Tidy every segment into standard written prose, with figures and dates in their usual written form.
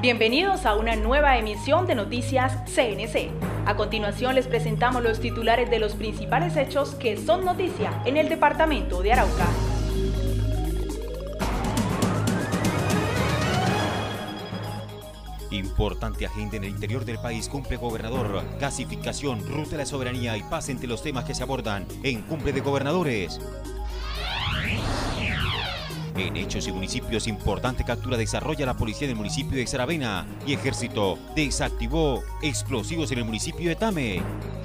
Bienvenidos a una nueva emisión de Noticias CNC. A continuación les presentamos los titulares de los principales hechos que son noticia en el departamento de Arauca. Importante agenda en el interior del país cumple gobernador. Gasificación, ruta de la soberanía y paz entre los temas que se abordan en Cumbre de Gobernadores. En hechos y municipios, importante captura desarrolla la policía del municipio de Saravena y Ejército desactivó explosivos en el municipio de Tame.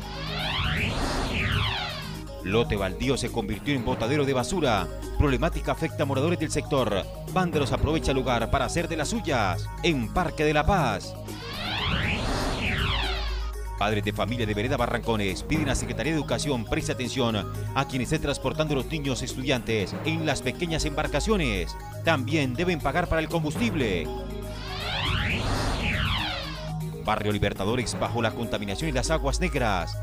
Lote baldío se convirtió en botadero de basura. Problemática afecta a moradores del sector. Vándalos aprovecha el lugar para hacer de las suyas en Parque de la Paz. Padres de familia de Vereda Barrancones piden a Secretaría de Educación preste atención a quienes estén transportando los niños estudiantes en las pequeñas embarcaciones. También deben pagar para el combustible. Barrio Libertadores bajo la contaminación y las aguas negras.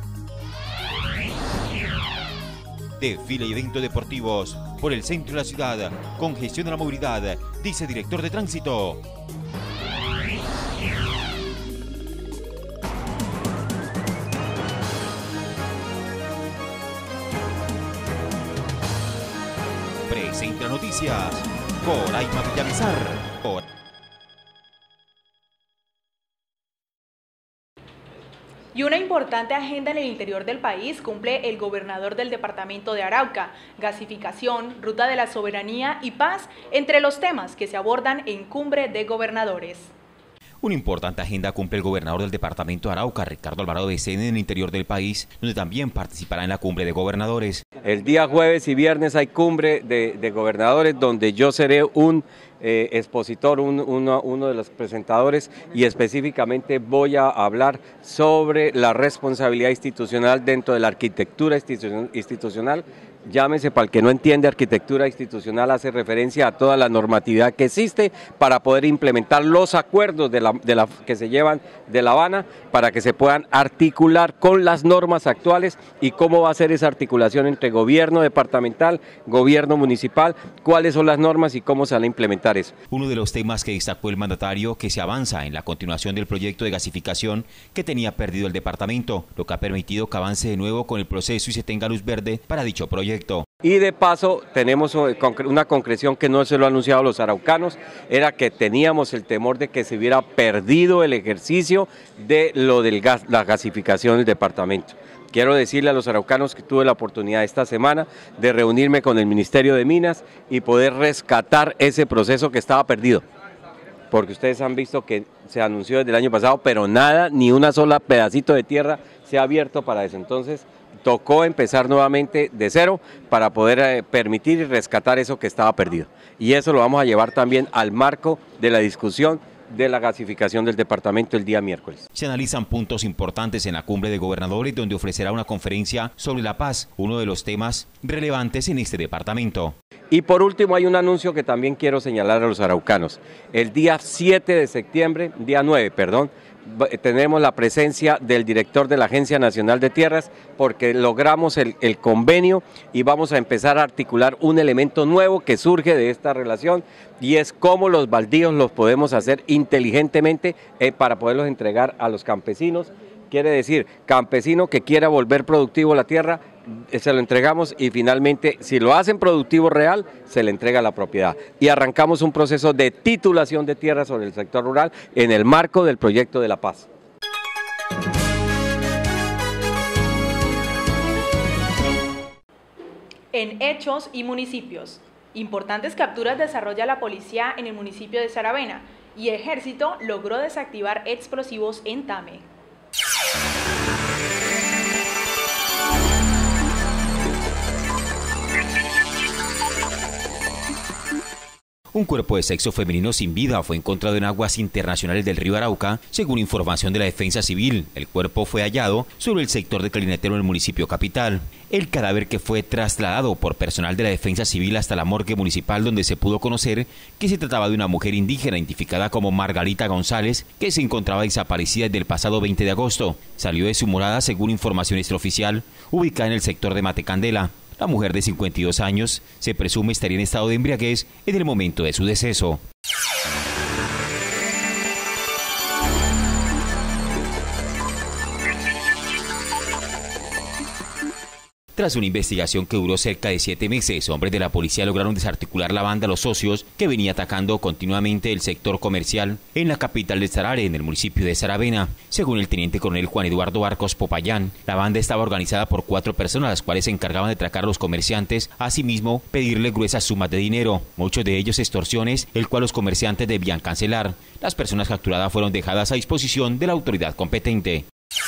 Desfile y eventos deportivos por el centro de la ciudad. Congestión de la movilidad, dice director de tránsito. Presenta noticias por Aima Villamizar. Y una importante agenda en el interior del país cumple el gobernador del departamento de Arauca. Gasificación, ruta de la soberanía y paz entre los temas que se abordan en Cumbre de Gobernadores. Una importante agenda cumple el gobernador del departamento de Arauca, Ricardo Alvarado Becene, en el interior del país, donde también participará en la Cumbre de Gobernadores. El día jueves y viernes hay Cumbre de Gobernadores, donde yo seré un expositor, uno de los presentadores, y específicamente voy a hablar sobre la responsabilidad institucional dentro de la arquitectura institucional. Llámese, para el que no entiende, arquitectura institucional hace referencia a toda la normatividad que existe para poder implementar los acuerdos que se llevan de La Habana para que se puedan articular con las normas actuales y cómo va a ser esa articulación entre gobierno departamental, gobierno municipal, cuáles son las normas y cómo se van a implementar eso. Uno de los temas que destacó el mandatario que se avanza en la continuación del proyecto de gasificación que tenía perdido el departamento, lo que ha permitido que avance de nuevo con el proceso y se tenga luz verde para dicho proyecto. Y de paso tenemos una concreción que no se lo han anunciado los araucanos, era que teníamos el temor de que se hubiera perdido el ejercicio de lo del gas, la gasificación del departamento. Quiero decirle a los araucanos que tuve la oportunidad esta semana de reunirme con el Ministerio de Minas y poder rescatar ese proceso que estaba perdido. Porque ustedes han visto que se anunció desde el año pasado, pero nada, ni una sola pedacito de tierra se ha abierto para eso. Entonces tocó empezar nuevamente de cero para poder permitir y rescatar eso que estaba perdido. Y eso lo vamos a llevar también al marco de la discusión de la gasificación del departamento el día miércoles. Se analizan puntos importantes en la Cumbre de Gobernadores, donde ofrecerá una conferencia sobre la paz, uno de los temas relevantes en este departamento. Y por último hay un anuncio que también quiero señalar a los araucanos. El día 7 de septiembre, día 9, perdón, tenemos la presencia del director de la Agencia Nacional de Tierras porque logramos el convenio y vamos a empezar a articular un elemento nuevo que surge de esta relación y es cómo los baldíos los podemos hacer inteligentemente para poderlos entregar a los campesinos. Quiere decir, campesino que quiera volver productivo la tierra, se lo entregamos y finalmente, si lo hacen productivo real, se le entrega la propiedad. Y arrancamos un proceso de titulación de tierra sobre el sector rural en el marco del proyecto de la paz. En hechos y municipios. Importantes capturas desarrolla la policía en el municipio de Saravena y Ejército logró desactivar explosivos en Tame. Un cuerpo de sexo femenino sin vida fue encontrado en aguas internacionales del río Arauca, según información de la Defensa Civil. El cuerpo fue hallado sobre el sector de Calinetero en el municipio capital. El cadáver que fue trasladado por personal de la Defensa Civil hasta la morgue municipal, donde se pudo conocer que se trataba de una mujer indígena identificada como Margarita González, que se encontraba desaparecida desde el pasado 20 de agosto. Salió de su morada, según información extraoficial, ubicada en el sector de Matecandela. La mujer de 52 años se presume estaría en estado de embriaguez en el momento de su deceso. Tras una investigación que duró cerca de 7 meses, hombres de la policía lograron desarticular la banda Los Socios, que venía atacando continuamente el sector comercial en la capital de Sarare, en el municipio de Saravena. Según el teniente coronel Juan Eduardo Arcos Popayán, la banda estaba organizada por 4 personas, las cuales se encargaban de atracar a los comerciantes, asimismo pedirle gruesas sumas de dinero, muchos de ellos extorsiones, el cual los comerciantes debían cancelar. Las personas capturadas fueron dejadas a disposición de la autoridad competente.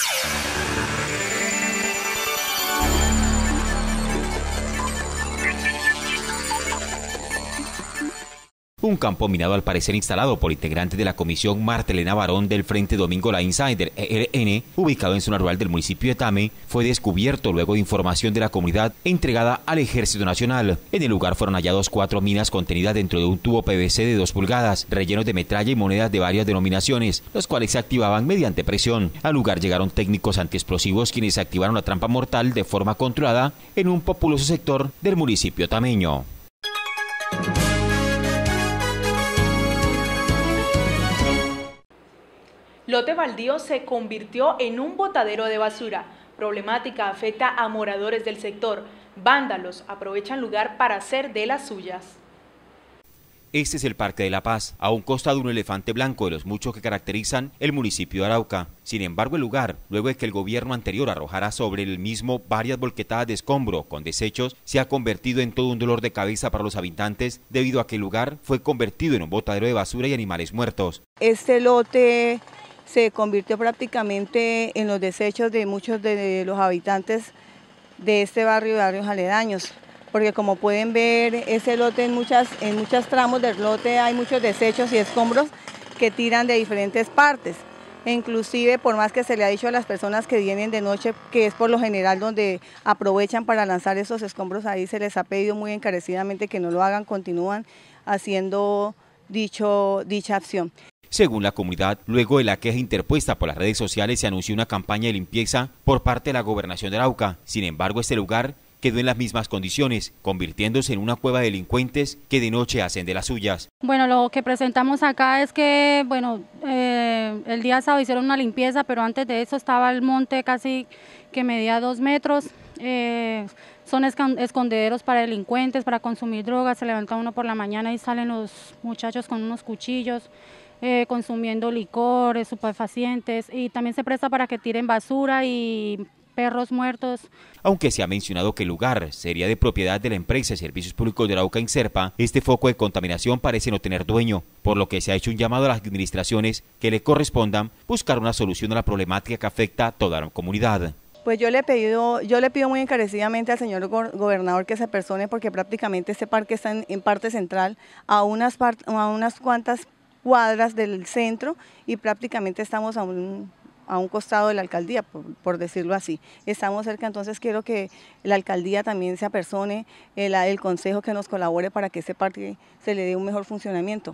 Un campo minado al parecer instalado por integrantes de la comisión Marta Elena Barón del Frente Domingo La Insider ERN, ubicado en zona rural del municipio de Tame, fue descubierto luego de información de la comunidad entregada al Ejército Nacional. En el lugar fueron hallados 4 minas contenidas dentro de un tubo PVC de 2 pulgadas, rellenos de metralla y monedas de varias denominaciones, los cuales se activaban mediante presión. Al lugar llegaron técnicos antiexplosivos quienes activaron la trampa mortal de forma controlada en un populoso sector del municipio tameño. Lote baldío se convirtió en un botadero de basura. Problemática afecta a moradores del sector. Vándalos aprovechan lugar para hacer de las suyas. Este es el Parque de la Paz, a un costado de un elefante blanco de los muchos que caracterizan el municipio de Arauca. Sin embargo, el lugar, luego de que el gobierno anterior arrojara sobre el mismo varias volquetadas de escombro con desechos, se ha convertido en todo un dolor de cabeza para los habitantes debido a que el lugar fue convertido en un botadero de basura y animales muertos. Este lote se convirtió prácticamente en los desechos de muchos de los habitantes de este barrio y barrios aledaños, porque como pueden ver, ese lote en muchas tramos del lote hay muchos desechos y escombros que tiran de diferentes partes, e inclusive por más que se le ha dicho a las personas que vienen de noche, que es por lo general donde aprovechan para lanzar esos escombros, ahí se les ha pedido muy encarecidamente que no lo hagan, continúan haciendo dicha acción. Según la comunidad, luego de la queja interpuesta por las redes sociales, se anunció una campaña de limpieza por parte de la Gobernación de Arauca. Sin embargo, este lugar quedó en las mismas condiciones, convirtiéndose en una cueva de delincuentes que de noche hacen de las suyas. Bueno, lo que presentamos acá es que, el día sábado hicieron una limpieza, pero antes de eso estaba el monte casi que medía 2 metros. Son escondederos para delincuentes, para consumir drogas. Se levanta uno por la mañana y salen los muchachos con unos cuchillos, consumiendo licor, estupefacientes, y también se presta para que tiren basura y perros muertos. Aunque se ha mencionado que el lugar sería de propiedad de la empresa de Servicios Públicos de Arauca Inserpa, este foco de contaminación parece no tener dueño, por lo que se ha hecho un llamado a las administraciones que le correspondan buscar una solución a la problemática que afecta a toda la comunidad. Pues yo le pido muy encarecidamente al señor gobernador que se persone, porque prácticamente este parque está en parte central, a unas cuantas cuadras del centro, y prácticamente estamos a un costado de la alcaldía, por decirlo así. Estamos cerca, entonces quiero que la alcaldía también se apersone, el consejo que nos colabore para que ese parque se le dé un mejor funcionamiento.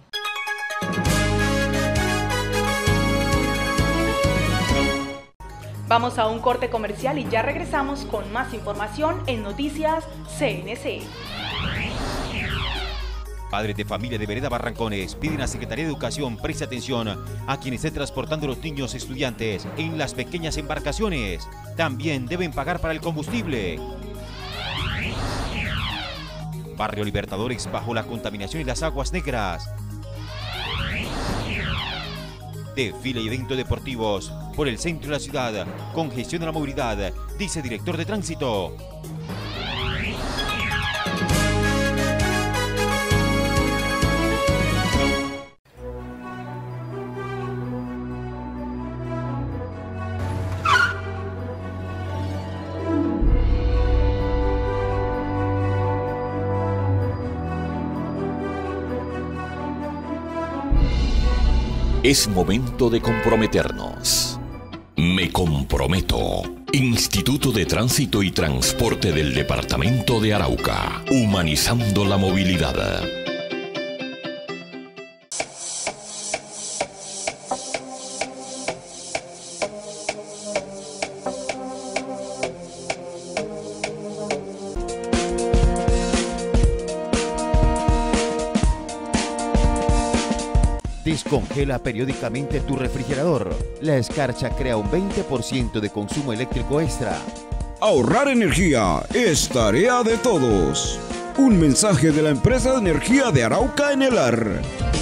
Vamos a un corte comercial y ya regresamos con más información en Noticias CNC. Padres de familia de Vereda Barrancones piden a Secretaría de Educación preste atención a quienes estén transportando a los niños estudiantes en las pequeñas embarcaciones. También deben pagar para el combustible. Barrio Libertadores bajo la contaminación y las aguas negras. Desfile y eventos deportivos por el centro de la ciudad. Congestión de la movilidad, dice director de tránsito. Es momento de comprometernos. Me comprometo. Instituto de Tránsito y Transporte del Departamento de Arauca. Humanizando la movilidad. Descongela periódicamente tu refrigerador. La escarcha crea un 20% de consumo eléctrico extra. Ahorrar energía es tarea de todos. Un mensaje de la empresa de energía de Arauca Enelar.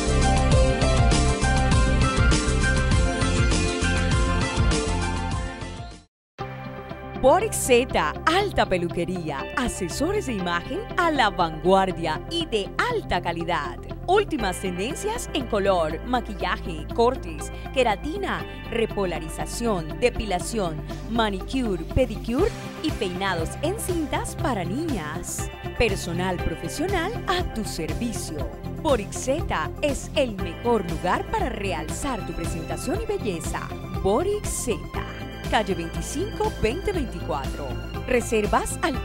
Borix Z, alta peluquería, asesores de imagen a la vanguardia y de alta calidad. Últimas tendencias en color, maquillaje, cortes, queratina, repolarización, depilación, manicure, pedicure y peinados en cintas para niñas. Personal profesional a tu servicio. Borix Z es el mejor lugar para realzar tu presentación y belleza. Borix Z. Calle 25, 2024. Reservas al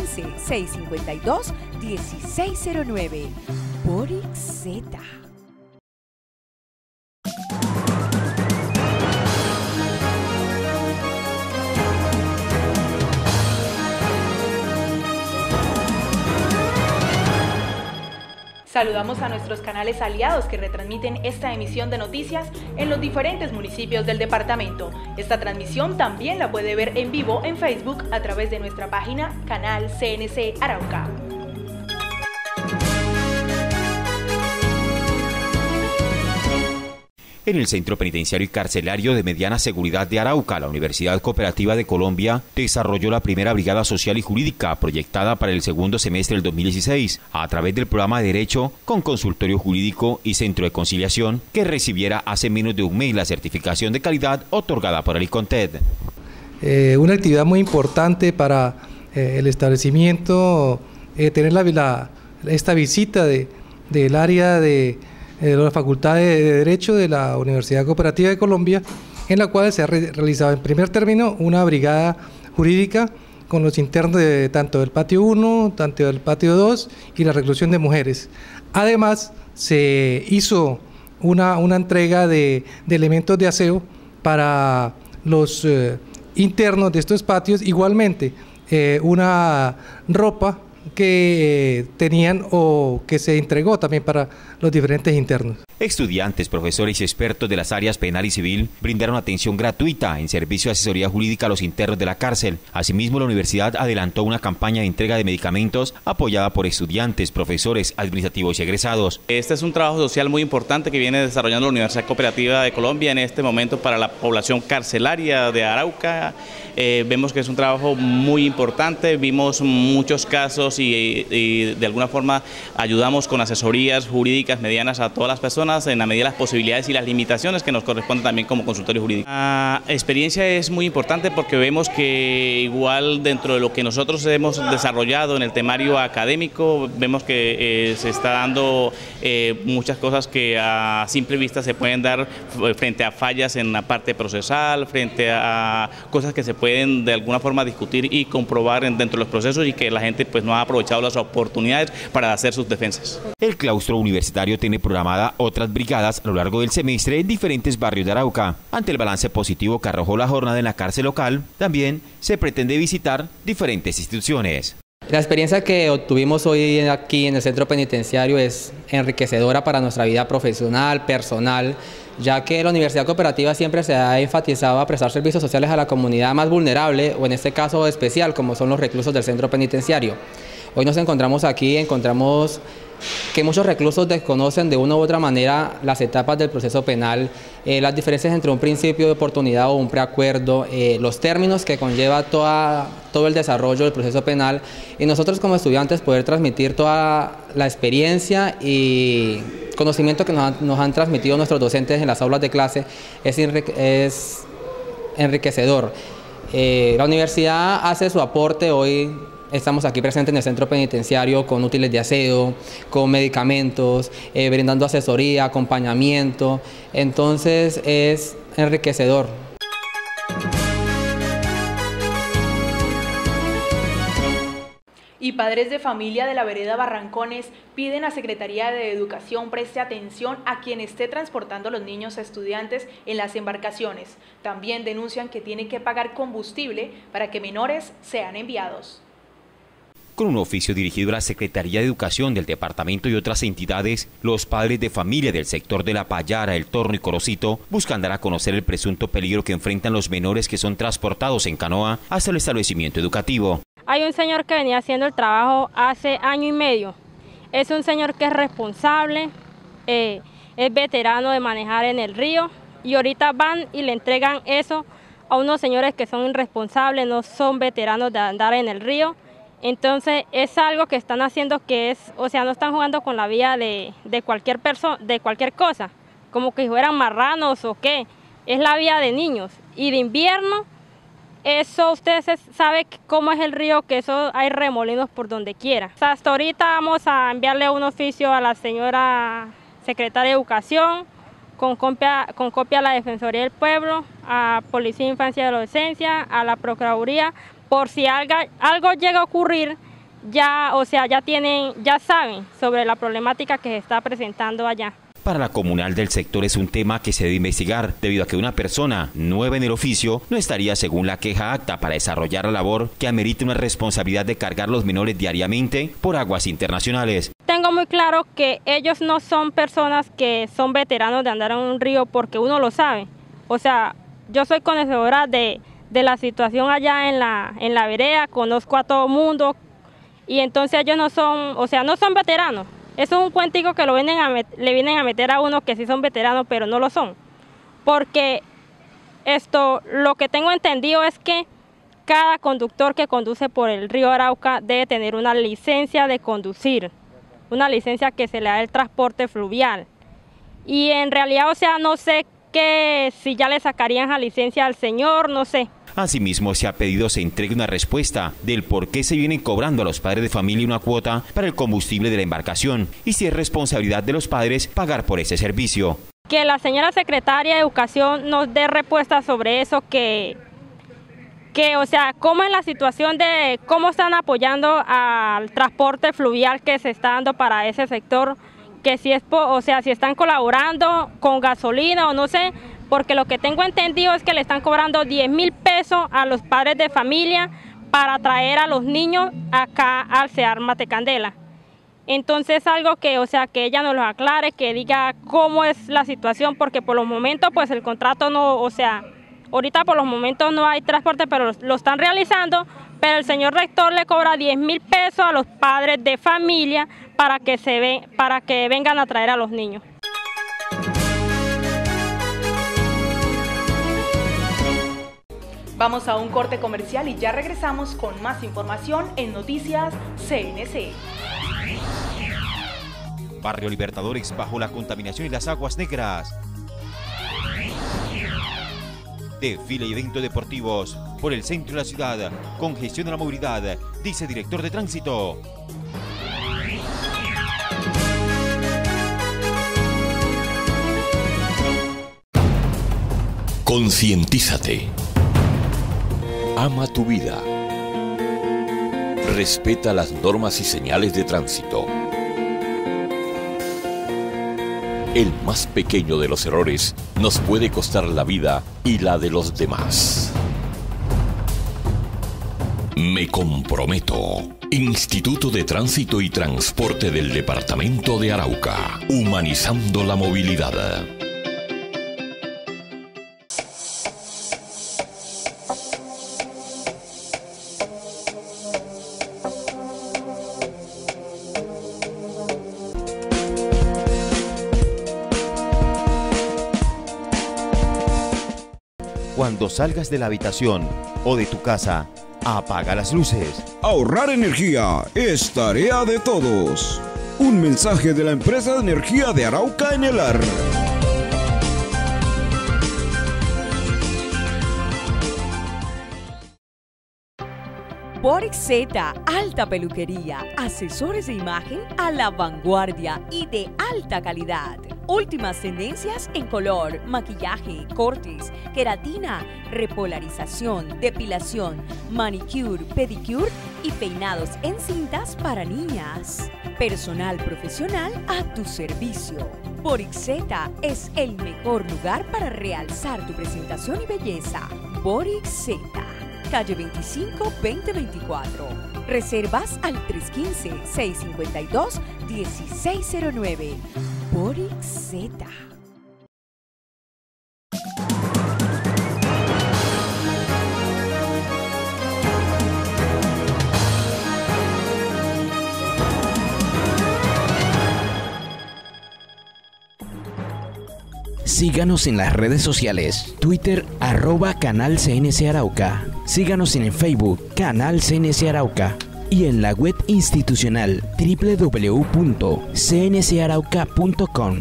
315-652-1609. Borix Z. Saludamos a nuestros canales aliados que retransmiten esta emisión de noticias en los diferentes municipios del departamento. Esta transmisión también la puede ver en vivo en Facebook a través de nuestra página Canal CNC Arauca. En el Centro Penitenciario y Carcelario de Mediana Seguridad de Arauca, la Universidad Cooperativa de Colombia desarrolló la primera brigada social y jurídica proyectada para el segundo semestre del 2016 a través del programa de Derecho con consultorio jurídico y centro de conciliación que recibiera hace menos de un mes la certificación de calidad otorgada por el ICONTED. Una actividad muy importante para el establecimiento, tener esta visita del área de la Facultad de Derecho de la Universidad Cooperativa de Colombia, en la cual se ha realizado en primer término una brigada jurídica con los internos tanto del patio 1, tanto del patio 2 y la reclusión de mujeres. Además, se hizo una entrega de elementos de aseo para los internos de estos patios, igualmente una ropa que tenían o que se entregó también para los diferentes internos. Estudiantes, profesores y expertos de las áreas penal y civil brindaron atención gratuita en servicio de asesoría jurídica a los internos de la cárcel. Asimismo, la universidad adelantó una campaña de entrega de medicamentos apoyada por estudiantes, profesores, administrativos y egresados. Este es un trabajo social muy importante que viene desarrollando la Universidad Cooperativa de Colombia en este momento para la población carcelaria de Arauca. Vemos que es un trabajo muy importante, vimos muchos casos y de alguna forma ayudamos con asesorías jurídicas medianas a todas las personas en la medida de las posibilidades y las limitaciones que nos corresponden también como consultorio jurídico. La experiencia es muy importante porque vemos que igual dentro de lo que nosotros hemos desarrollado en el temario académico, vemos que se está dando muchas cosas que a simple vista se pueden dar frente a fallas en la parte procesal, frente a cosas que se pueden de alguna forma discutir y comprobar dentro de los procesos y que la gente pues no ha aprovechado las oportunidades para hacer sus defensas. El claustro universitario tiene programada otras brigadas a lo largo del semestre en diferentes barrios de Arauca. Ante el balance positivo que arrojó la jornada en la cárcel local, también se pretende visitar diferentes instituciones. La experiencia que obtuvimos hoy aquí en el centro penitenciario es enriquecedora para nuestra vida profesional, personal, ya que la Universidad Cooperativa siempre se ha enfatizado a prestar servicios sociales a la comunidad más vulnerable, o en este caso especial, como son los reclusos del centro penitenciario. Hoy nos encontramos aquí, encontramos que muchos reclusos desconocen de una u otra manera las etapas del proceso penal, las diferencias entre un principio de oportunidad o un preacuerdo, los términos que conlleva todo el desarrollo del proceso penal, y nosotros como estudiantes poder transmitir toda la experiencia y conocimiento que nos han transmitido nuestros docentes en las aulas de clase es enriquecedor. La universidad hace su aporte hoy. Estamos aquí presentes en el centro penitenciario con útiles de aseo, con medicamentos, brindando asesoría, acompañamiento, entonces es enriquecedor. Y padres de familia de la vereda Barrancones piden a Secretaría de Educación preste atención a quien esté transportando a los niños estudiantes en las embarcaciones. También denuncian que tienen que pagar combustible para que menores sean enviados. Con un oficio dirigido a la Secretaría de Educación del departamento y otras entidades, los padres de familia del sector de La Payara, El Torno y Corocito buscan dar a conocer el presunto peligro que enfrentan los menores que son transportados en canoa hasta el establecimiento educativo. Hay un señor que venía haciendo el trabajo hace año y medio. Es un señor que es responsable, es veterano de manejar en el río y ahorita van y le entregan eso a unos señores que son irresponsables, no son veteranos de andar en el río. Entonces es algo que están haciendo que es, o sea, no están jugando con la vida de cualquier persona, de cualquier cosa, como que fueran marranos o qué. Es la vida de niños y de invierno, eso ustedes saben cómo es el río, que eso hay remolinos por donde quiera. O sea, hasta ahorita vamos a enviarle un oficio a la señora secretaria de Educación, con copia a la Defensoría del Pueblo, a Policía, Infancia y Adolescencia, a la Procuraduría, por si algo llega a ocurrir, ya saben sobre la problemática que se está presentando allá. Para la comunal del sector es un tema que se debe investigar, debido a que una persona nueva en el oficio no estaría, según la queja, apta para desarrollar la labor que amerita una responsabilidad de cargar los menores diariamente por aguas internacionales. Tengo muy claro que ellos no son personas que son veteranos de andar en un río porque uno lo sabe. O sea, yo soy conocedora de la situación allá en la vereda, conozco a todo el mundo y entonces ellos no son, o sea, no son veteranos. Eso es un cuentico que le vienen a meter a uno que sí son veteranos, pero no lo son. Porque lo que tengo entendido es que cada conductor que conduce por el río Arauca debe tener una licencia de conducir, una licencia que se le da el transporte fluvial. Y en realidad, o sea, no sé si ya le sacarían la licencia al señor, no sé. Asimismo, se ha pedido se entregue una respuesta del por qué se vienen cobrando a los padres de familia una cuota para el combustible de la embarcación y si es responsabilidad de los padres pagar por ese servicio. Que la señora secretaria de Educación nos dé respuesta sobre eso, o sea, cómo es la situación de cómo están apoyando al transporte fluvial que se está dando para ese sector, que si están colaborando con gasolina o no sé, porque lo que tengo entendido es que le están cobrando 10.000 pesos a los padres de familia para traer a los niños acá al CEAR Matecandela. Entonces algo que, o sea, que ella nos lo aclare, que diga cómo es la situación, porque por los momentos pues el contrato no, o sea, ahorita por los momentos no hay transporte, pero lo están realizando, pero el señor rector le cobra 10.000 pesos a los padres de familia para que vengan a traer a los niños. Vamos a un corte comercial y ya regresamos con más información en Noticias CNC. Barrio Libertadores bajo la contaminación y las aguas negras. Desfile y eventos deportivos por el centro de la ciudad. Congestión de la movilidad, dice director de tránsito. Concientízate. Ama tu vida. Respeta las normas y señales de tránsito. El más pequeño de los errores nos puede costar la vida y la de los demás. Me comprometo. Instituto de Tránsito y Transporte del Departamento de Arauca. Humanizando la movilidad. Cuando salgas de la habitación o de tu casa, apaga las luces. Ahorrar energía es tarea de todos. Un mensaje de la empresa de energía de Arauca Enelar. Borix Z, alta peluquería, asesores de imagen a la vanguardia y de alta calidad. Últimas tendencias en color, maquillaje, cortes, queratina, repolarización, depilación, manicure, pedicure y peinados en cintas para niñas. Personal profesional a tu servicio. Borix Z es el mejor lugar para realzar tu presentación y belleza. Borix Z. Calle 25, 2024. Reservas al 315-652-1609. Boric Z. Síganos en las redes sociales, Twitter @Canal CNC Arauca. Síganos en el Facebook, Canal CNC Arauca. Y en la web institucional www.cncarauca.com.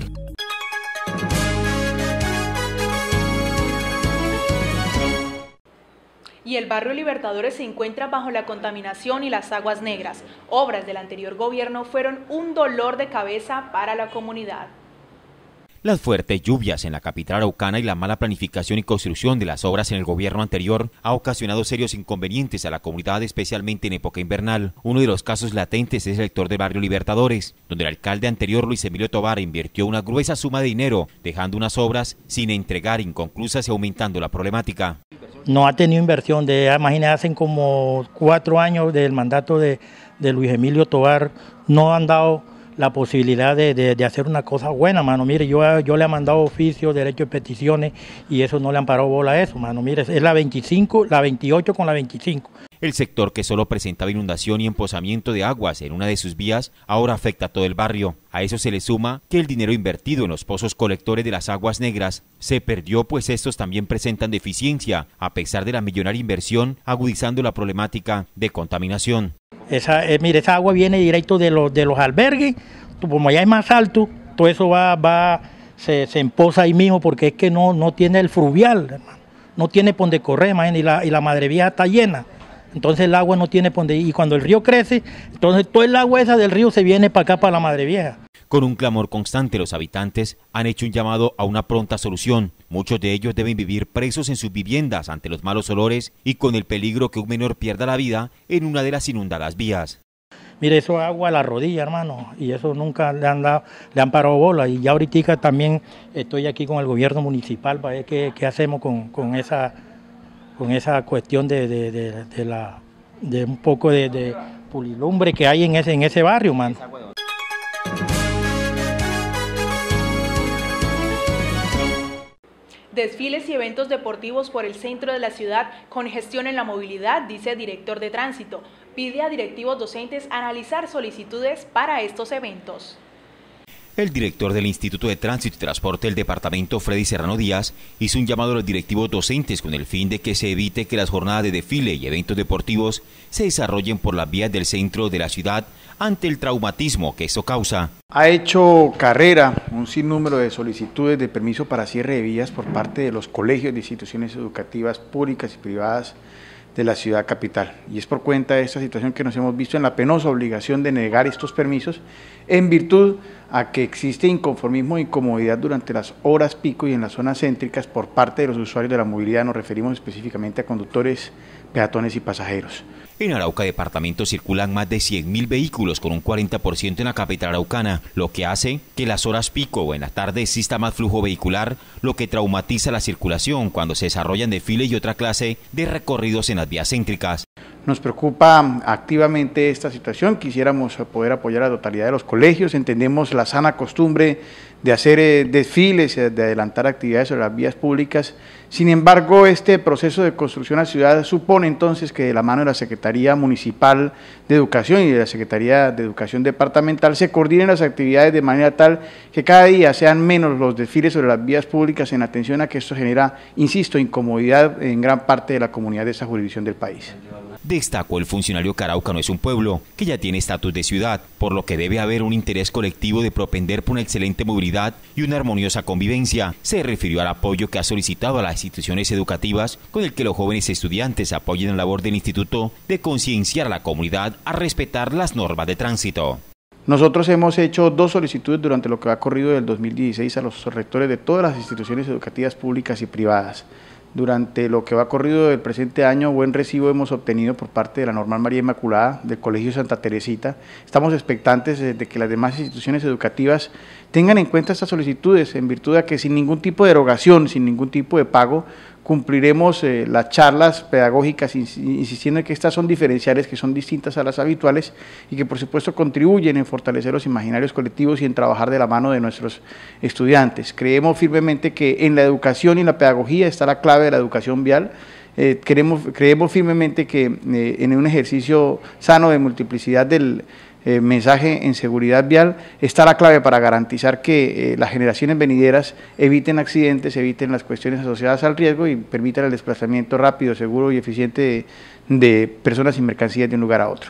Y el barrio Libertadores se encuentra bajo la contaminación y las aguas negras. Obras del anterior gobierno fueron un dolor de cabeza para la comunidad. Las fuertes lluvias en la capital araucana y la mala planificación y construcción de las obras en el gobierno anterior ha ocasionado serios inconvenientes a la comunidad, especialmente en época invernal. Uno de los casos latentes es el sector del barrio Libertadores, donde el alcalde anterior, Luis Emilio Tovar, invirtió una gruesa suma de dinero, dejando unas obras sin entregar, inconclusas y aumentando la problemática. No ha tenido inversión, imagínate, hacen como 4 años del mandato de Luis Emilio Tovar, no han dado la posibilidad de hacer una cosa buena, mano. Mire, yo le he mandado oficio, derecho de peticiones, y eso no le han parado bola a eso, mano. Mire, es la 25, la 28 con la 25. El sector, que solo presentaba inundación y emposamiento de aguas en una de sus vías, ahora afecta a todo el barrio. A eso se le suma que el dinero invertido en los pozos colectores de las aguas negras se perdió, pues estos también presentan deficiencia, a pesar de la millonaria inversión, agudizando la problemática de contaminación. Mire, esa agua viene directo de los albergues, como allá es más alto, todo eso se empoza ahí mismo, porque es que no tiene el fluvial, hermano. No tiene por donde correr, y la madre vieja está llena. Entonces el agua no tiene por donde ir, y cuando el río crece, entonces todo el agua esa del río se viene para acá, para la Madre Vieja. Con un clamor constante, los habitantes han hecho un llamado a una pronta solución. Muchos de ellos deben vivir presos en sus viviendas ante los malos olores y con el peligro que un menor pierda la vida en una de las inundadas vías. Mire, eso es agua a la rodilla, hermano, y eso nunca le han parado bola. Y ya ahorita también estoy aquí con el gobierno municipal para ver qué hacemos con esa cuestión de un poco de pulilumbre que hay en ese barrio, man. Desfiles y eventos deportivos por el centro de la ciudad, congestión en la movilidad, dice el director de tránsito. Pide a directivos docentes analizar solicitudes para estos eventos. El director del Instituto de Tránsito y Transporte del departamento, Freddy Serrano Díaz, hizo un llamado a los directivos docentes con el fin de que se evite que las jornadas de desfile y eventos deportivos se desarrollen por las vías del centro de la ciudad ante el traumatismo que esto causa. Ha hecho carrera un sinnúmero de solicitudes de permiso para cierre de vías por parte de los colegios de instituciones educativas públicas y privadas de la ciudad capital, y es por cuenta de esta situación que nos hemos visto en la penosa obligación de negar estos permisos en virtud a que existe inconformismo e incomodidad durante las horas pico y en las zonas céntricas por parte de los usuarios de la movilidad. Nos referimos específicamente a conductores, peatones y pasajeros. En Arauca departamento circulan más de 100.000 vehículos con un 40% en la capital araucana, lo que hace que las horas pico o en la tarde exista más flujo vehicular, lo que traumatiza la circulación cuando se desarrollan desfiles y otra clase de recorridos en las vías céntricas. Nos preocupa activamente esta situación, quisiéramos poder apoyar a la totalidad de los colegios, entendemos la sana costumbre de hacer desfiles, de adelantar actividades sobre las vías públicas. Sin embargo, este proceso de construcción a ciudad supone entonces que de la mano de la Secretaría Municipal de Educación y de la Secretaría de Educación Departamental se coordinen las actividades de manera tal que cada día sean menos los desfiles sobre las vías públicas, en atención a que esto genera, insisto, incomodidad en gran parte de la comunidad de esta jurisdicción del país. Destacó el funcionario que Arauca no es un pueblo, que ya tiene estatus de ciudad, por lo que debe haber un interés colectivo de propender por una excelente movilidad y una armoniosa convivencia. Se refirió al apoyo que ha solicitado a las instituciones educativas con el que los jóvenes estudiantes apoyen la labor del instituto de concienciar a la comunidad a respetar las normas de tránsito. Nosotros hemos hecho 2 solicitudes durante lo que ha corrido del 2016 a los rectores de todas las instituciones educativas públicas y privadas. Durante lo que va corrido del presente año, buen recibo hemos obtenido por parte de la Normal María Inmaculada, del Colegio Santa Teresita. Estamos expectantes de que las demás instituciones educativas tengan en cuenta estas solicitudes, en virtud de que sin ningún tipo de erogación, sin ningún tipo de pago, cumpliremos las charlas pedagógicas, insistiendo en que estas son diferenciales, que son distintas a las habituales y que por supuesto contribuyen en fortalecer los imaginarios colectivos y en trabajar de la mano de nuestros estudiantes. Creemos firmemente que en la educación y en la pedagogía está la clave de la educación vial. Creemos firmemente que en un ejercicio sano de multiplicidad del mensaje en seguridad vial está la clave para garantizar que las generaciones venideras eviten accidentes, eviten las cuestiones asociadas al riesgo y permitan el desplazamiento rápido, seguro y eficiente de personas y mercancías de un lugar a otro.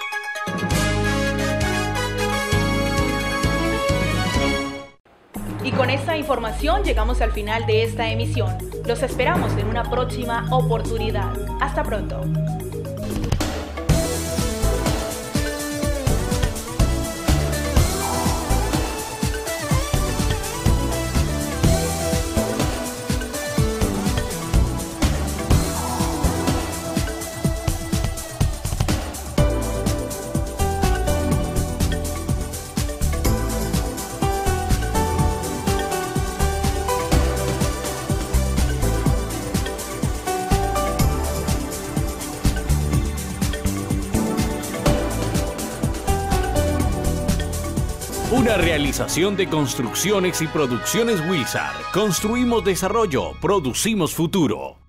Y con esta información llegamos al final de esta emisión. Los esperamos en una próxima oportunidad. Hasta pronto. Una realización de Construcciones y Producciones Wilsar. Construimos desarrollo, producimos futuro.